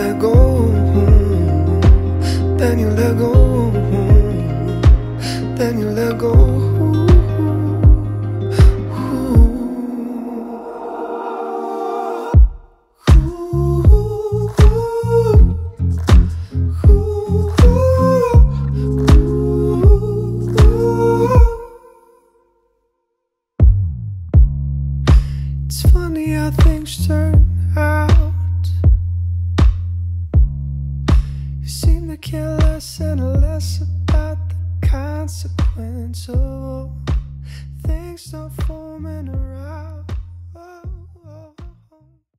let go, then you let go, then you let go. It's funny how things turn out. You seem to care less and less about the consequence of things not forming around.